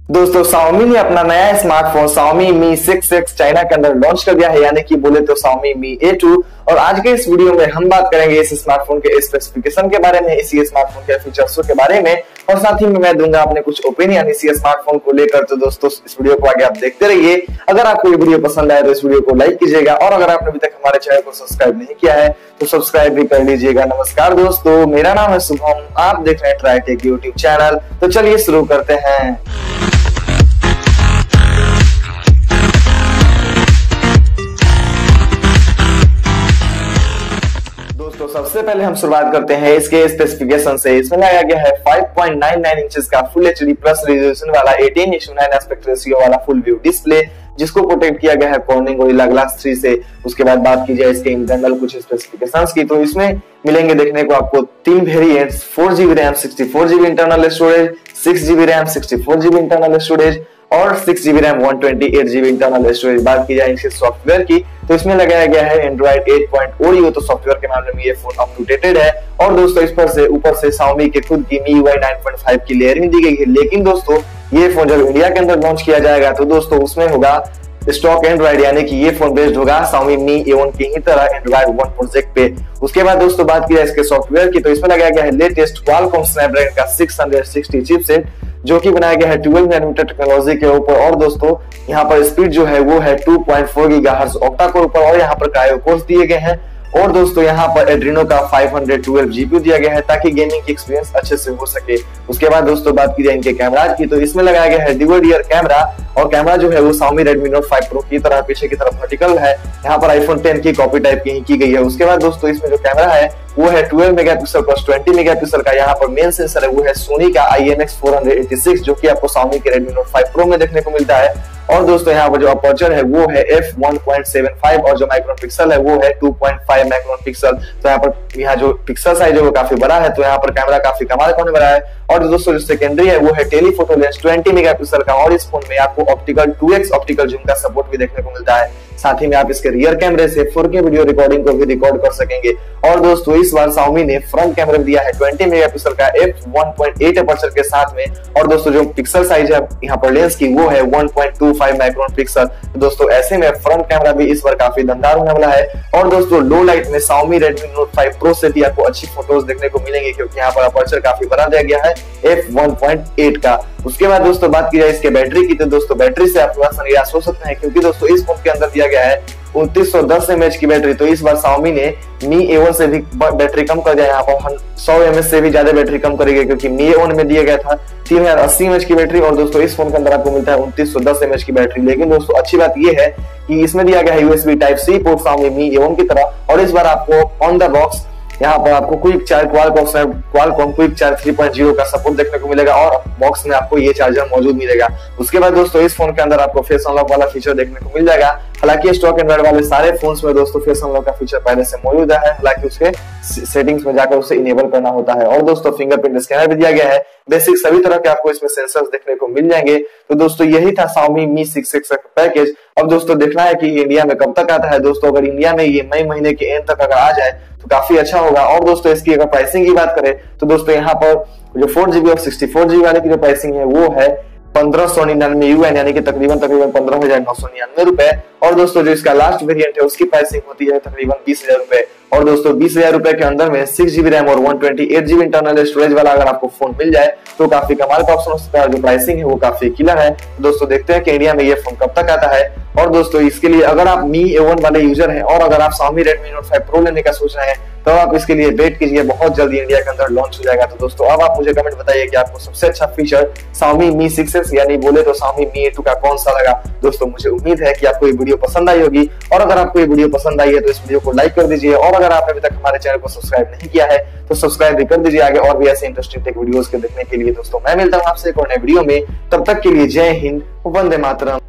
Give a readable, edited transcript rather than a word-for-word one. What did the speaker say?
दोस्तों Xiaomi ने अपना नया smartphone Xiaomi Mi 6X China के अंदर लॉन्च कर दिया है, यानी कि बोले तो Xiaomi Mi A2। और आज के इस वीडियो में हम बात करेंगे इस स्मार्टफोन के स्पेसिफिकेशन के बारे में, इसी स्मार्टफोन के फीचर्सों के बारे में, और साथ ही में मैं दूंगा अपने कुछ ओपिनियन इसी स्मार्टफोन को लेकर। तो दोस्तों इस वीडियो को आगे आप देखते रहिए। अगर आपको ये वीडियो पसंद आए तो इस वीडियो को लाइक कीजिएगा, और अगर आपने अभी तक हमारे चैनल को सब्सक्राइब नहीं किया है तो सब्सक्राइब भी कर लीजिएगा। नमस्कार दोस्तों, मेरा नाम है शुभम, आप देख रहे हैं ट्राईटेक यूट्यूब चैनल। तो चलिए शुरू करते हैं। दोस्तों सबसे पहले हम शुरुआत करते हैं इसके स्पेसिफिकेशन से। इसमें लगाया गया है 5.99 इंचेस का फुल एचडी प्लस रेजोल्यूशन वाला 18:9 एस्पेक्ट रेशियो वाला फुल व्यू डिस्प्ले, जिसको प्रोटेक्ट किया गया है कॉर्निंग गोरिल्ला ग्लास 3 से। उसके बाद बात की जाए इसके इंटरनल कुछ स्पेसिफिकेशंस की, तो इसमें मिलेंगे देखने को आपको 3 variants, 4GB RAM 64GB internal storage, 6GB RAM 64GB internal storage और 6GB RAM 128GB internal storage. बात की जाए इसके सॉफ्टवेयर की, तो इसमें लगाया गया है Android 8.0, तो सॉफ्टवेयर के मामले में ये फोन अप टू डेटेड है। और दोस्तों इस पर से ऊपर से Xiaomi के खुद की MIUI 9.5 की लेयरिंग दी गई है। लेकिन दोस्तों ये फोन जब इंडिया के अंदर लॉन्च किया जाएगा तो दोस्तों उसमें होगा स्टॉक एंड्रॉइड, यानी कि ये फोन बेस्ड होगा Xiaomi Mi A1 की ही तरह Android 1 प्रोजेक्ट पे। उसके बाद दोस्तों बात की जाए इसके सॉफ्टवेयर की, तो इसमें लगाया गया है लेटेस्ट Qualcomm Snapdragon का 660 चिपसेट, जो कि बनाया गया है 12 नैनोमीटर टेक्नोलॉजी के ऊपर। और दोस्तों यहाँ पर स्पीड जो है वो है 2.4 गीगाहर्ट्ज ऑक्टा कोर ऊपर, और यहाँ पर क्रायो कोर्स दिए गए हैं। और दोस्तों यहाँ पर एड्रीनो का 512 जीपीयू दिया गया है ताकि गेमिंग की एक्सपीरियंस अच्छे से हो सके। उसके बाद दोस्तों बात की जाए इनके कैमरा की, तो इसमें लगाया गया है डुअल रियर कैमरा, और कैमरा जो है वो Xiaomi Redmi Note 5 Pro की तरह पीछे की तरफ वर्टिकल है। यहाँ पर iPhone 10 की कॉपी टाइप की गई है। उसके बाद दोस्तों इसमें जो कैमरा है वो है 12 मेगापिक्सल प्लस 20 मेगापिक्सल का। यहाँ पर मेन सेंसर है वो है Sony का IMX486, जो कि आपको Xiaomi के Redmi Note 5 Pro में देखने को मिलता है। और दोस्तों यहाँ पर जो अपर्चर है वो है f1.75, और जो माइक्रोन पिक्सल है वो है 2.5 माइक्रोन पिक्सल। तो यहाँ जो पिक्सल साइज है वो काफी बड़ा है, तो यहाँ पर कैमरा काफी कमाल का होने वाला है। और दोस्तों जो सेकेंडरी है वो है टेलीफोटो लेंस 20 मेगापिक्सल का, और इस फोन में आपको ऑप्टिकल 2x ऑप्टिकल जूम का सपोर्ट भी देखने को मिलता है। साथ ही में आप इसके रियर कैमरे से 4K वीडियो रिकॉर्डिंग को भी रिकॉर्ड कर सकेंगे। और दोस्तों इस बार Xiaomi ने फ्रंट कैमरा दिया है 20 मेगापिक्सल का f1.8 अपर्चर के साथ में। और दोस्तों जो पिक्सल साइज है यहाँ पर लेंस की वो है 1.25 माइक्रोन पिक्सल। तो दोस्तों ऐसे में फ्रंट कैमरा भी इस बार काफी दमदार होने वाला है। और दोस्तों लो लाइट में Xiaomi Redmi Note 5 Pro से भी आपको अच्छी फोटोज देखने को मिलेंगे, क्योंकि यहाँ पर अपर्चर काफी बड़ा दिया गया है f1.8 का। उसके बाद दोस्तों बात की जाए इसके बैटरी की, तो दोस्तों बैटरी से आप थोड़ा सा निराश हो सकते हैं, क्योंकि दोस्तों इस फोन के अंदर दिया गया है 2910 mAh की बैटरी। तो इस बार Xiaomi ने Mi A1 से भी बैटरी कम कर दिया, यहाँ पर 100 mAh से भी ज्यादा बैटरी कम करेगी, क्योंकि Mi A1 में दिया गया था 3080 mAh की बैटरी, और दोस्तों इस फोन के अंदर आपको मिलता है 2910 mAh की बैटरी। लेकिन दोस्तों अच्छी बात यह है कि इसमें दिया गया है USB Type-C port Xiaomi Mi A1 की तरह, और इस बार आपको ऑन द बॉक्स यहाँ पर आपको quick charge Qualcomm quick charge 3.0 का सपोर्ट देखने को मिलेगा, और बॉक्स में आपको ये चार्जर मौजूद मिलेगा। उसके बाद दोस्तों इस फोन के अंदर आपको फेस अनलॉक वाला फीचर देखने को मिल जाएगा। हालांकि स्टॉक एंड्रॉइड वाले सारे फोन्स में दोस्तों फेस अनलॉक का फीचर पहले से मौजूद है, हालांकि उसके सेटिंग्स में जाकर उसे इनेबल करना होता है। और दोस्तों फिंगरप्रिंट स्कैनर भी दिया गया है। बेसिक सभी तरह के आपको इसमें सेंसर्स देखने को मिल जाएंगे। तो दोस्तों यही था Xiaomi Mi 6X का पैकेज। अब दोस्तों देखना है कि इंडिया में कब तक आता है। दोस्तों अगर इंडिया में ये मई महीने के एंड तक अगर आ जाए तो काफी अच्छा होगा। और दोस्तों इसकी अगर प्राइसिंग की बात करें तो दोस्तों यहाँ पर जो 4GB और 64GB वाले की जो प्राइसिंग है वो है 1599 UN, यानी कि तकरीबन 15,999 रुपए। और दोस्तों जो इसका लास्ट वेरिएंट है उसकी प्राइसिंग होती है तकरीबन 20,000 रुपए। और दोस्तों 20,000 रुपए के अंदर में 6GB रैम और 128GB इंटरनल स्टोरेज वाला अगर आपको फोन मिल जाए तो काफी कमाल का ऑप्शन हो सकता है। जो प्राइसिंग है वो काफी किलर है। दोस्तों देखते हैं कि इंडिया में ये फोन कब तक आता है। और दोस्तों इसके लिए अगर आप Mi A1 वाले यूजर हैं और अगर आप Xiaomi Redmi Note 5 Pro लेने का सोच रहे हैं तो आप इसके लिए वेट कीजिए, बहुत जल्दी इंडिया के अंदर लॉन्च हो जाएगा। तो दोस्तों अब आप मुझे कमेंट बताइए कि आपको सबसे अच्छा फीचर Xiaomi Mi 6X यानी बोले तो Xiaomi Mi A2 का कौन सा लगा। दोस्तों मुझे उम्मीद है कि आपको ये वीडियो पसंद आई होगी, और अगर आपको ये वीडियो पसंद आई है तो इस वीडियो को लाइक कर दीजिए, और अगर आपने अभी तक हमारे चैनल को सब्सक्राइब नहीं किया है तो सब्सक्राइब भी कर दीजिए आगे और भी ऐसे इंटरेस्टिंग टेक वीडियोस के देखने के लिए। दोस्तों मैं मिलता हूं आपसे एक और नए वीडियो में, तब तक के लिए जय हिंद, वंदे मातरम।